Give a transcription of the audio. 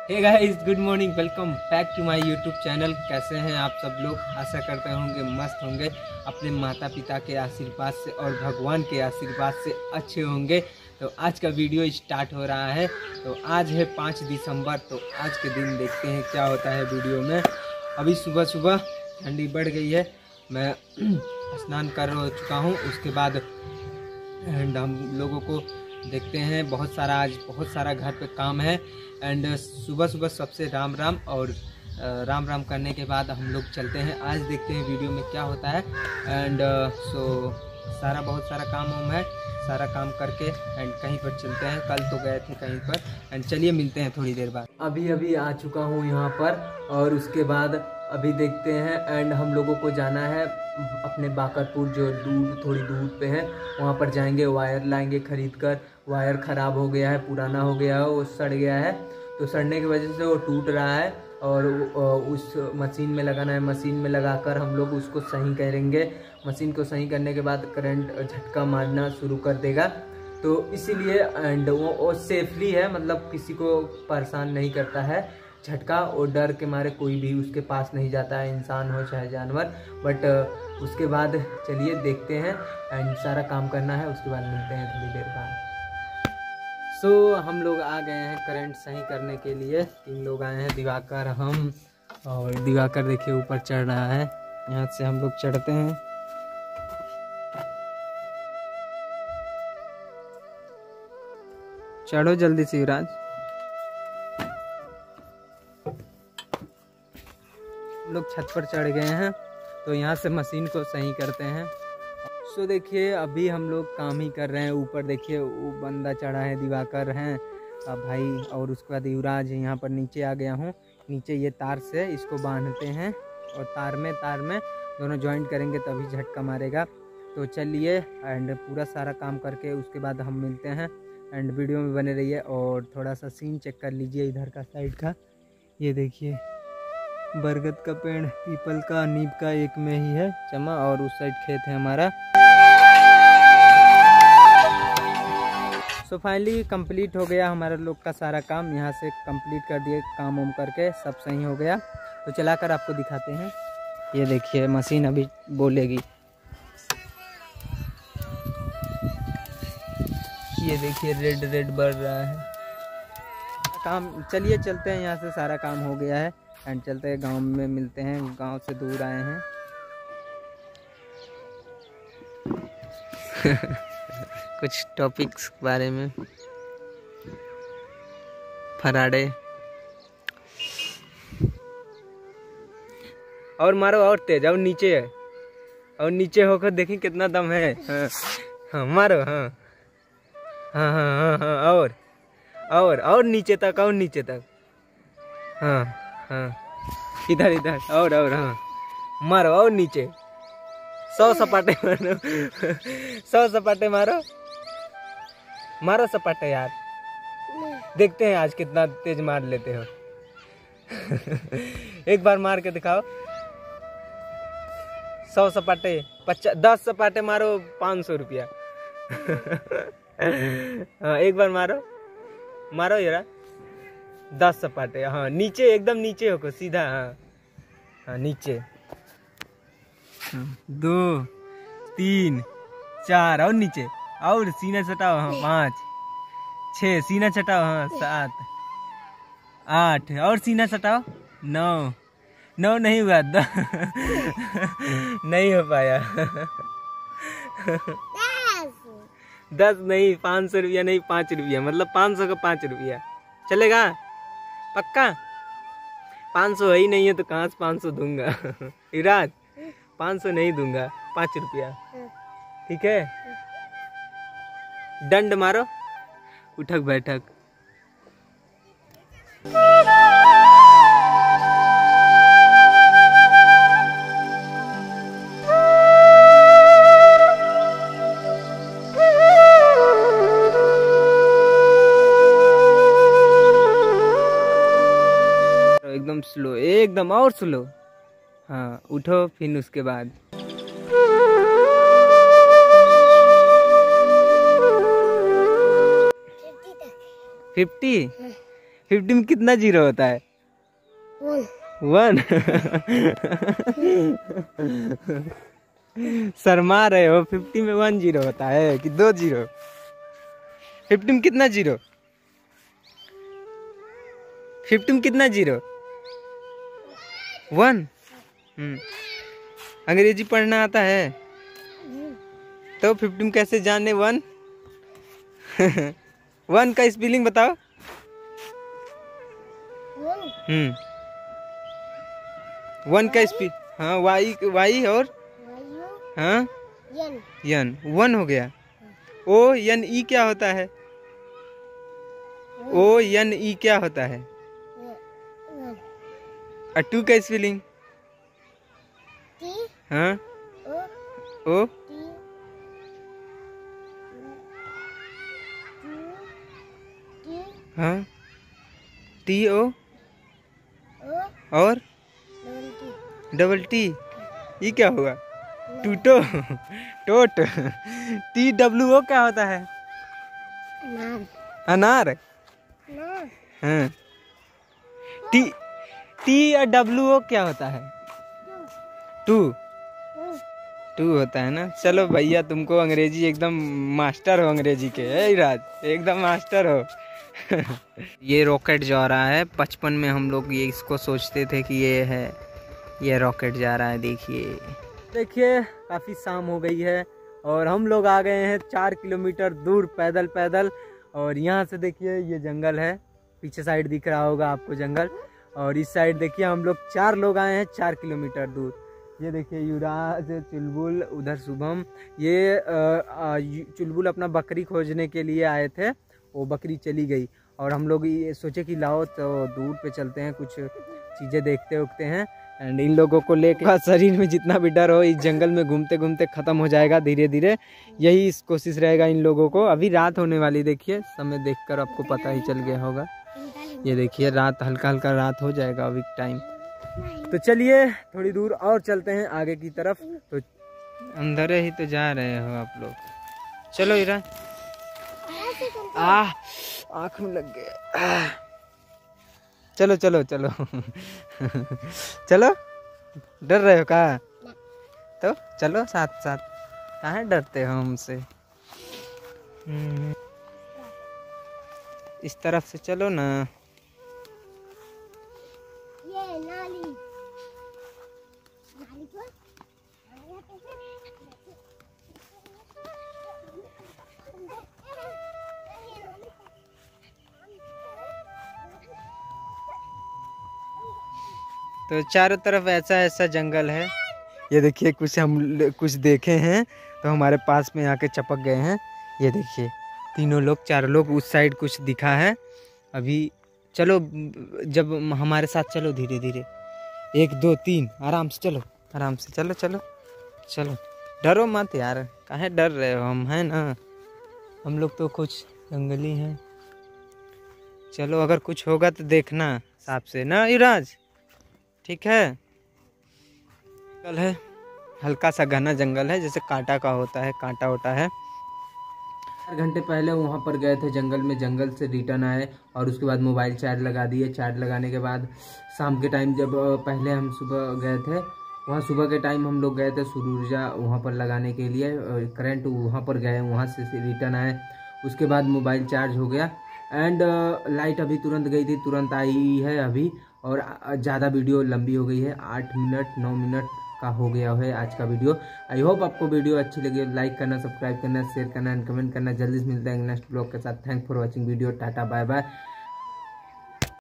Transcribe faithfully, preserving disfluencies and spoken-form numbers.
Hey guys, good morning, welcome back to my YouTube channel. कैसे हैं आप सब लोग? आशा करते होंगे मस्त होंगे, अपने माता पिता के आशीर्वाद से और भगवान के आशीर्वाद से अच्छे होंगे। तो आज का वीडियो स्टार्ट हो रहा है। तो आज है पाँच दिसंबर। तो आज के दिन देखते हैं क्या होता है वीडियो में। अभी सुबह सुबह ठंडी बढ़ गई है, मैं स्नान कर चुका हूँ। उसके बाद एंड हम लोगों को देखते हैं, बहुत सारा आज बहुत सारा घर पे काम है। एंड सुबह सुबह सबसे राम राम, और राम राम करने के बाद हम लोग चलते हैं। आज देखते हैं वीडियो में क्या होता है। एंड सो सारा बहुत सारा काम वाम है, सारा काम करके एंड कहीं पर चलते हैं। कल तो गए थे कहीं पर, एंड चलिए मिलते हैं थोड़ी देर बाद। अभी अभी आ चुका हूँ यहाँ पर, और उसके बाद अभी देखते हैं। एंड हम लोगों को जाना है अपने बाकरपुर, जो दूर थोड़ी दूर पे है, वहाँ पर जाएंगे। वायर लाएंगे खरीद कर। वायर ख़राब हो गया है, पुराना हो गया है, वो सड़ गया है। तो सड़ने की वजह से वो टूट रहा है, और उस मशीन में लगाना है। मशीन में लगाकर हम लोग उसको सही करेंगे। मशीन को सही करने के बाद करंट झटका मारना शुरू कर देगा। तो इसीलिए एंड वो, वो सेफली है, मतलब किसी को परेशान नहीं करता है झटका। और डर के मारे कोई भी उसके पास नहीं जाता है, इंसान हो चाहे जानवर। बट उसके बाद चलिए देखते हैं, एंड सारा काम करना है। उसके बाद मिलते हैं थोड़ी देर बाद। सो so, हम लोग आ गए हैं करंट सही करने के लिए। तीन लोग आए हैं, दिवाकर, हम और दिवाकर। देखिए ऊपर चढ़ रहा है, यहाँ से हम लोग चढ़ते हैं। चढ़ो जल्दी से युवराज। हम लोग छत पर चढ़ गए हैं, तो यहाँ से मशीन को सही करते हैं। सो देखिए अभी हम लोग काम ही कर रहे हैं। ऊपर देखिए वो बंदा चढ़ा है, दिवाकर हैं भाई, और उसके बाद युवराज है। यहाँ पर नीचे आ गया हूँ। नीचे ये तार से इसको बांधते हैं, और तार में तार में दोनों ज्वाइंट करेंगे तभी झटका मारेगा। तो चलिए, एंड पूरा सारा काम करके उसके बाद हम मिलते हैं। एंड वीडियो में बने रहिए, और थोड़ा सा सीन चेक कर लीजिए इधर का साइड का। ये देखिए बरगद का पेड़, पीपल का, नीम का एक में ही है जमा, और उस साइड खेत है हमारा। सो फाइनली कंप्लीट हो गया हमारा लोग का सारा काम। यहाँ से कंप्लीट कर दिए काम वाम करके, सब सही हो गया। तो चलाकर आपको दिखाते हैं। ये देखिए मशीन अभी बोलेगी। ये देखिए रेड रेड बढ़ रहा है काम। चलिए चलते हैं, यहाँ से सारा काम हो गया है। एंड चलते हैं गांव में, मिलते हैं। गांव से दूर आए हैं। कुछ टॉपिक्स के बारे में। फराडे और मारो, और तेज, और नीचे है, और नीचे होकर देखें कितना दम है। हाँ, हाँ मारो, हाँ हाँ हाँ हाँ हाँ, और और और नीचे तक, और नीचे तक, हाँ हाँ, इधर इधर, और और हाँ मारो, और नीचे। सौ सपाटे मारो। सौ सपाटे मारो, मारो सपाटे यार। देखते हैं आज कितना तेज मार लेते हो। एक बार मार के दिखाओ। सौ सपाटे, पचास, दस सपाटे मारो, पाँच सौ रुपया। हाँ एक बार मारो, मारो यार, दस सपाटे। हाँ नीचे, एकदम नीचे होको सीधा। हाँ हाँ नीचे। दो, तीन, चार, और नीचे, और सीना चटाओ। हाँ पाँच, छः, सीना चटाओ। हाँ सात, आठ, और सीना चटाओ। नौ, नौ नहीं हुआ। नहीं हो पाया। दस नहीं, पाँच सौ रुपया नहीं, पाँच रुपया, मतलब पाँच सौ का पाँच रुपया चलेगा पक्का? पाँच सौ है ही नहीं है, तो कहाँ से पाँच सौ दूंगा? युवराज पाँच सौ नहीं दूंगा, पाँच रुपया, ठीक है? दंड मारो, उठक बैठक। एकदम स्लो, एकदम और स्लो। हाँ उठो, फिर उसके बाद फिफ्टी फिफ्टी में कितना जीरो होता है? वन। शर्मा रहे हो, फिफ्टी में वन जीरो होता है कि दो जीरो? फिफ्टी में कितना जीरो? फिफ्टी में कितना जीरो? वन। हम्म अंग्रेजी पढ़ना आता है तो फिफ्टी में कैसे जाने वन? वन का स्पेलिंग बताओ। हम्म वन का स्पेल, हाँ वाई, वाई और हाँ यन, वन हो गया। ओ यन ई क्या होता है? ओ यन ई क्या होता है? और टू का स्पेलिंग? हाँ ओ हाँ टी ओ और डबल टी, ये क्या हुआ? टूटो, टोट। टी डब्ल्यू ओ क्या होता है? अनार। हाँ टी टी और डब्ल्यू ओ क्या होता है? टू, टू होता है ना। चलो भैया तुमको अंग्रेजी एकदम मास्टर हो, अंग्रेजी के है राज, एकदम मास्टर हो। ये रॉकेट जा रहा है। बचपन में हम लोग ये इसको सोचते थे कि ये है, ये रॉकेट जा रहा है। देखिए देखिए काफ़ी शाम हो गई है और हम लोग आ गए हैं चार किलोमीटर दूर पैदल पैदल। और यहाँ से देखिए ये जंगल है, पीछे साइड दिख रहा होगा आपको जंगल। और इस साइड देखिए हम लोग चार लोग आए हैं चार किलोमीटर दूर। ये देखिए युवराज, चुलबुल, उधर शुभम। ये चुलबुल अपना बकरी खोजने के लिए आए थे, वो बकरी चली गई और हम लोग ये सोचे कि लाओ तो दूर पे चलते हैं, कुछ चीज़ें देखते उखते हैं। एंड इन लोगों को लेकर शरीर में जितना भी डर हो इस जंगल में घूमते घूमते ख़त्म हो जाएगा धीरे धीरे, यही कोशिश रहेगा इन लोगों को। अभी रात होने वाली, देखिए समय देखकर आपको पता ही चल गया होगा। ये देखिए रात, हल्का हल्का रात हो जाएगा अभी टाइम। तो चलिए थोड़ी दूर और चलते हैं आगे की तरफ। तो अंदर ही तो जा रहे हो आप लोग, चलो इरा। आ आँख में लग गया। चलो चलो चलो। चलो, डर रहे हो का? तो चलो साथ साथ, कहाँ डरते हो हमसे? इस तरफ से चलो ना। ये नाली, नाली को तो चारों तरफ ऐसा ऐसा जंगल है। ये देखिए कुछ हम कुछ देखे हैं तो हमारे पास में आके चपक गए हैं। ये देखिए तीनों लोग, चारों लोग, उस साइड कुछ दिखा है। अभी चलो, जब हमारे साथ चलो धीरे धीरे, एक दो तीन, आराम से चलो, आराम से चलो चलो चलो। डरो मत यार, काहे डर रहे हो? हम हैं ना, हम लोग तो कुछ जंगली हैं। चलो अगर कुछ होगा तो देखना साफ से ना युवराज, ठीक है? जंगल है, हल्का सा घना जंगल है, जैसे कांटा का होता है, कांटा होता है। चार घंटे पहले वहाँ पर गए थे जंगल में, जंगल से रिटर्न आए और उसके बाद मोबाइल चार्ज लगा दिए। चार्ज लगाने के बाद शाम के टाइम, जब पहले हम सुबह गए थे वहाँ, सुबह के टाइम हम लोग गए थे सूर्य ऊर्जा वहाँ पर लगाने के लिए, करंट वहाँ पर गए, वहाँ से रिटर्न आए। उसके बाद मोबाइल चार्ज हो गया एंड लाइट अभी तुरंत गई थी, तुरंत आई है अभी। और ज़्यादा वीडियो लंबी हो गई है, आठ मिनट नौ मिनट का हो गया है आज का वीडियो। आई होप आपको वीडियो अच्छी लगी। लाइक करना, सब्सक्राइब करना, शेयर करना एंड कमेंट करना। जल्दी से मिलते हैं नेक्स्ट ब्लॉग के साथ। Thank for watching video. Tata bye bye.